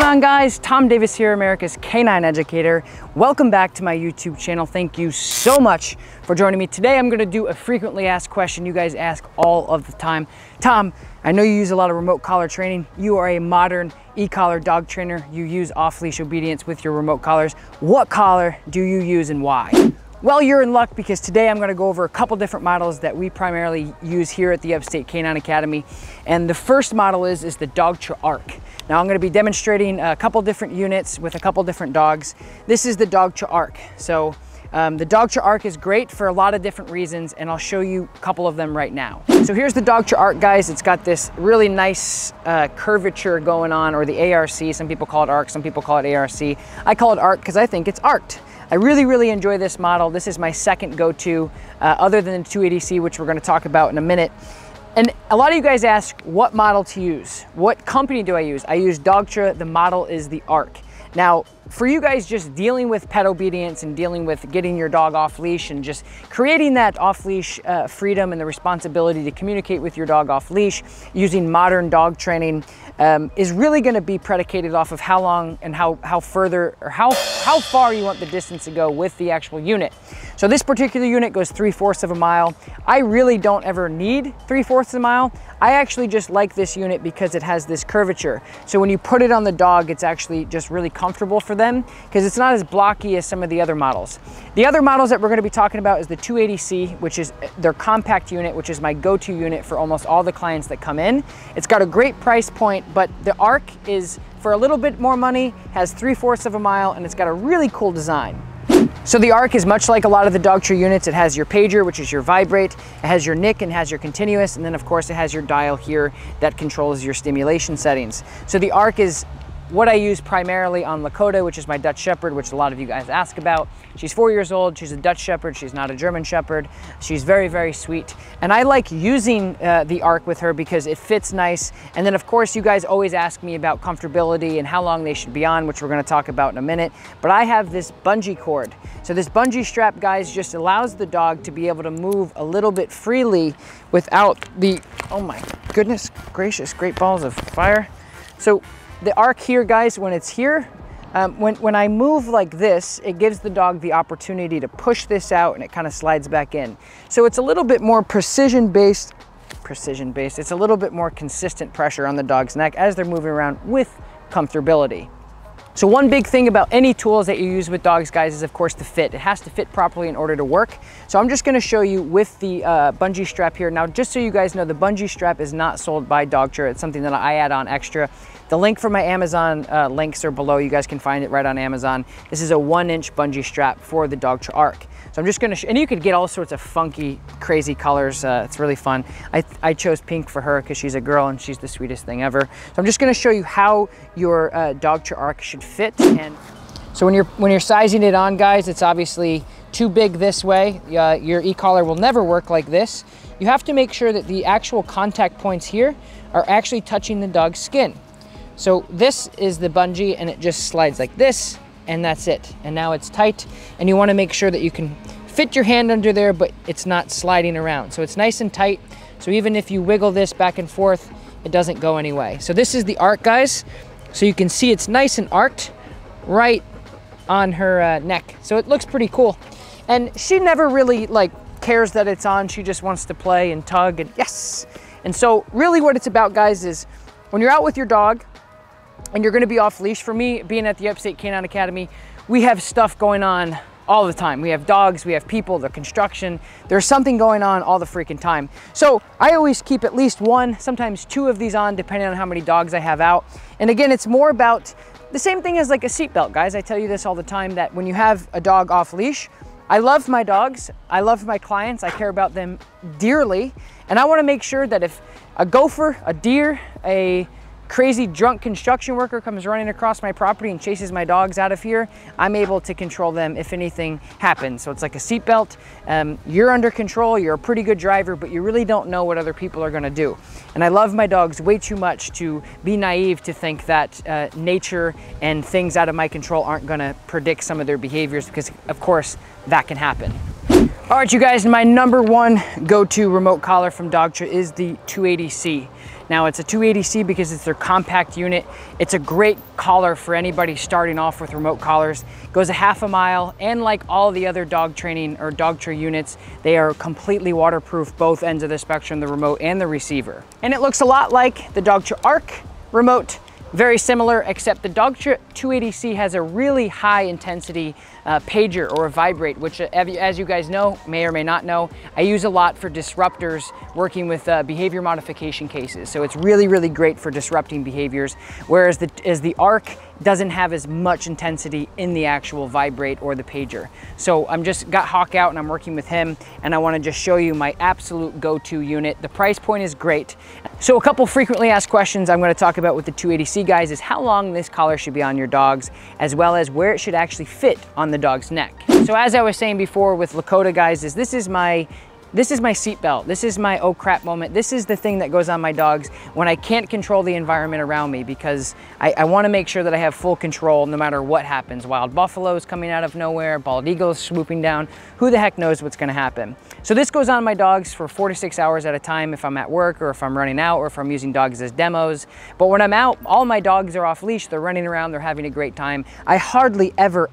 on, guys? Tom Davis here, America's Canine Educator. Welcome back to my YouTube channel. Thank you so much for joining me. Today I'm going to do a frequently asked question you guys ask all of the time. Tom, I know you use a lot of remote collar training. You are a modern e-collar dog trainer. You use off-leash obedience with your remote collars. What collar do you use and why? Well, you're in luck, because today I'm going to go over a couple different models that we primarily use here at the Upstate Canine Academy. And the first model is the Dogtra Arc. Now I'm going to be demonstrating a couple different units with a couple different dogs. This is the Dogtra Arc. So the Dogtra Arc is great for a lot of different reasons, and I'll show you a couple of them right now. So here's the Dogtra Arc, guys. It's got this really nice curvature going on, or the ARC. Some people call it Arc, some people call it ARC. I call it Arc because I think it's arced. I really enjoy this model. This is my second go-to, other than the 280C, which we're going to talk about in a minute. And a lot of you guys ask what model to use. What company do I use? I use Dogtra. The model is the Arc. Now, for you guys just dealing with pet obedience and dealing with getting your dog off leash and just creating that off leash freedom and the responsibility to communicate with your dog off leash using modern dog training is really going to be predicated off of how long and how far you want the distance to go with the actual unit. So this particular unit goes 3/4 of a mile. I really don't ever need 3/4 of a mile. I actually just like this unit because it has this curvature. So when you put it on the dog, it's actually just really comfortable for them because it's not as blocky as some of the other models. The other models that we're going to be talking about is the 280C, which is their compact unit, which is my go-to unit for almost all the clients that come in. It's got a great price point, but the Arc is, for a little bit more money, has 3/4 of a mile, and it's got a really cool design. So the Arc is much like a lot of the Dogtra units. It has your pager, which is your vibrate. It has your nick and has your continuous. And then of course it has your dial here that controls your stimulation settings. So the Arc is what I use primarily on Lakota, which is my Dutch Shepherd, which a lot of you guys ask about. She's 4 years old. She's a Dutch Shepherd. She's not a German Shepherd. She's very sweet. And I like using the Arc with her because it fits nice. And then of course you guys always ask me about comfortability and how long they should be on, which we're going to talk about in a minute. But I have this bungee cord. So this bungee strap, guys, just allows the dog to be able to move a little bit freely without the, oh my goodness gracious, great balls of fire. So the Arc here, guys, when it's here, when I move like this, it gives the dog the opportunity to push this out and it kind of slides back in. So it's a little bit more precision-based. It's a little bit more consistent pressure on the dog's neck as they're moving around with comfortability. So one big thing about any tools that you use with dogs, guys, is of course the fit. It has to fit properly in order to work. So I'm just going to show you with the bungee strap here. Now, just so you guys know, the bungee strap is not sold by Dogtra. It's something that I add on extra. The link for my Amazon links are below. You guys can find it right on Amazon. This is a 1-inch bungee strap for the Dogtra Arc. So I'm just going to, and you could get all sorts of funky, crazy colors. It's really fun. I chose pink for her because she's a girl and she's the sweetest thing ever. So I'm just going to show you how your Dogtra Arc should fit. And so when you're sizing it on, guys, it's obviously too big this way. Your e-collar will never work like this. You have to make sure that the actual contact points here are actually touching the dog's skin. So this is the bungee, and it just slides like this, and that's it. And now it's tight, and you want to make sure that you can fit your hand under there, but it's not sliding around. So it's nice and tight. So even if you wiggle this back and forth, it doesn't go anyway. So this is the Arc, guys. So you can see it's nice and arced right on her neck. So it looks pretty cool. And she never really cares that it's on. She just wants to play and tug and yes. And so really what it's about, guys, is when you're out with your dog and you're going to be off leash. For me, being at the Upstate Canine Academy, we have stuff going on all the time. We have dogs, we have people, the construction. There's something going on all the freaking time. So I always keep at least one, sometimes two of these on, depending on how many dogs I have out. And again, it's more about the same thing as like a seatbelt, guys. I tell you this all the time, that when you have a dog off leash, I love my dogs, I love my clients, I care about them dearly. And I want to make sure that if a gopher, a deer, a crazy drunk construction worker comes running across my property and chases my dogs out of here, I'm able to control them if anything happens. So it's like a seatbelt. You're under control, you're a pretty good driver, but you really don't know what other people are gonna do. And I love my dogs way too much to be naive to think that nature and things out of my control aren't gonna predict some of their behaviors, because of course that can happen. All right, you guys, my number one go-to remote collar from Dogtra is the 280C. Now, it's a 280C because it's their compact unit. It's a great collar for anybody starting off with remote collars. It goes a half a mile, and like all the other dog training or Dogtra units, they are completely waterproof, both ends of the spectrum, the remote and the receiver. And it looks a lot like the Dogtra Arc remote. Very similar, except the Dogtra 280C has a really high intensity pager or a vibrate, which as you guys know, may or may not know, I use a lot for disruptors working with behavior modification cases. So it's really, really great for disrupting behaviors, whereas the Arc doesn't have as much intensity in the actual vibrate or the pager. So I'm just got Hawk out and I'm working with him, and I wanna just show you my absolute go-to unit. The price point is great. So a couple frequently asked questions I'm gonna talk about with the 280C guys is how long this collar should be on your dogs, as well as where it should actually fit on the dog's neck. So as I was saying before with Lakota guys, this is my seatbelt. This is my oh crap moment. This is the thing that goes on my dogs when I can't control the environment around me, because I want to make sure that I have full control no matter what happens. Wild buffaloes coming out of nowhere, bald eagles swooping down. Who the heck knows what's going to happen? So this goes on my dogs for 4 to 6 hours at a time if I'm at work, or if I'm running out, or if I'm using dogs as demos. But when I'm out, all my dogs are off leash. They're running around. They're having a great time. I hardly ever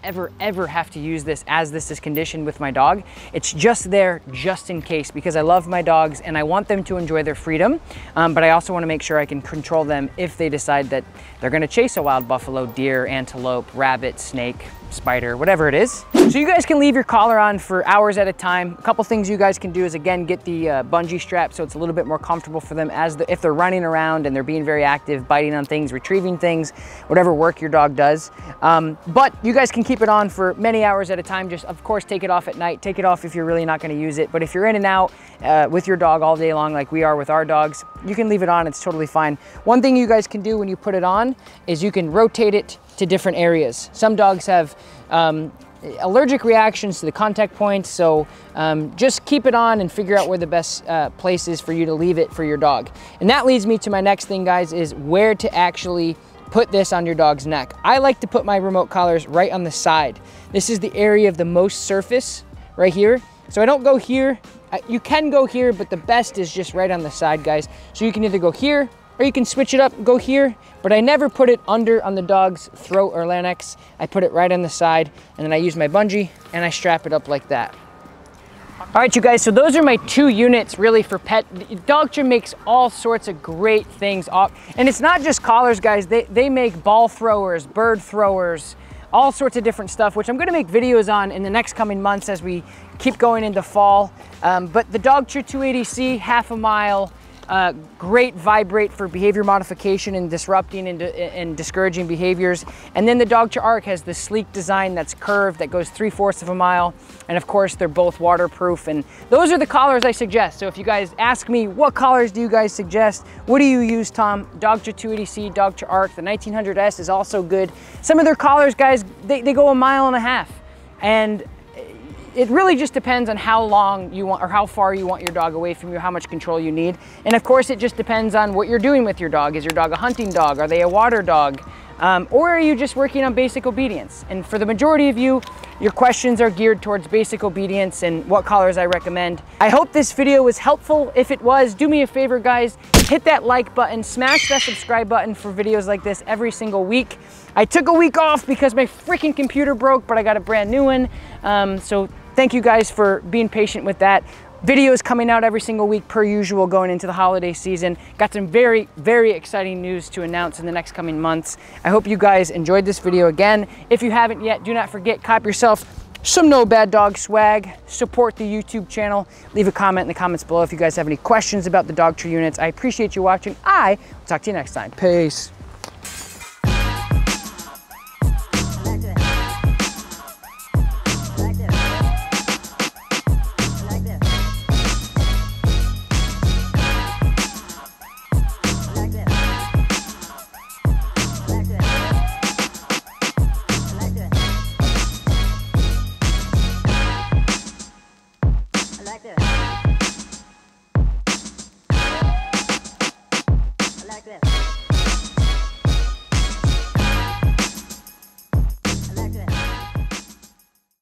have to use this as this is conditioned with my dog. It's just there just in case, because I love my dogs and I want them to enjoy their freedom, but I also want to make sure I can control them if they decide that they're going to chase a wild buffalo, deer, antelope, rabbit, snake, spider, whatever it is. So you guys can leave your collar on for hours at a time. A couple things you guys can do is, again, get the bungee strap so it's a little bit more comfortable for them if they're running around and they're being very active, biting on things, retrieving things, whatever work your dog does. But you guys can keep it on for many hours at a time. Just, of course, take it off at night. Take it off if you're really not going to use it. But if you're in and out with your dog all day long like we are with our dogs, you can leave it on. It's totally fine. One thing you guys can do when you put it on is you can rotate it to different areas. Some dogs have allergic reactions to the contact points, so just keep it on and figure out where the best place is for you to leave it for your dog. And that leads me to my next thing, guys, is where to actually put this on your dog's neck. I like to put my remote collars right on the side. This is the area of the most surface right here. So I don't go here. You can go here, but the best is just right on the side, guys. So you can either go here, or you can switch it up and go here, but I never put it under on the dog's throat or larynx. I put it right on the side, and then I use my bungee and I strap it up like that. All right, you guys, so those are my 2 units really for pet. Dogtra makes all sorts of great things. And it's not just collars, guys. They make ball throwers, bird throwers, all sorts of different stuff, which I'm gonna make videos on in the next coming months as we keep going into fall. But the Dogtra 280C, half a mile, great vibrate for behavior modification and disrupting and discouraging behaviors. And then the Dogtra Arc has the sleek design that's curved, that goes 3/4 of a mile. And of course, they're both waterproof. And those are the collars I suggest. So if you guys ask me, what collars do you guys suggest? What do you use, Tom? Dogtra 280C, Dogtra Arc, the 1900S is also good. Some of their collars, guys, they go 1.5 miles. And it really just depends on how long you want, or how far you want your dog away from you, how much control you need. And of course, it just depends on what you're doing with your dog. Is your dog a hunting dog? Are they a water dog? Or are you just working on basic obedience? And for the majority of you, your questions are geared towards basic obedience and what collars I recommend. I hope this video was helpful. If it was, do me a favor, guys, hit that like button, smash that subscribe button for videos like this every single week. I took a week off because my freaking computer broke, but I got a brand new one. So thank you guys for being patient with that. Videos coming out every single week per usual going into the holiday season. Got some very, very exciting news to announce in the next coming months. I hope you guys enjoyed this video again. If you haven't yet, do not forget, cop yourself some No Bad Dog swag. Support the YouTube channel. Leave a comment in the comments below if you guys have any questions about the Dogtra units. I appreciate you watching. I will talk to you next time. Peace.